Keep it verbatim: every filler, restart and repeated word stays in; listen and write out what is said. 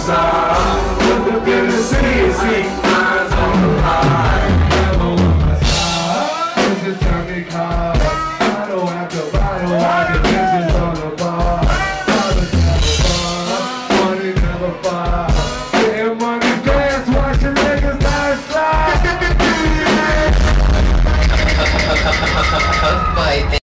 side. Look up in the city, see eyes on the line. Never on my side. Cause you turn me cold. Bottle after bottle, I get bitches on the bar. Dollars never fall, money never fall. Getting money dance, watching niggas not slide. Bye.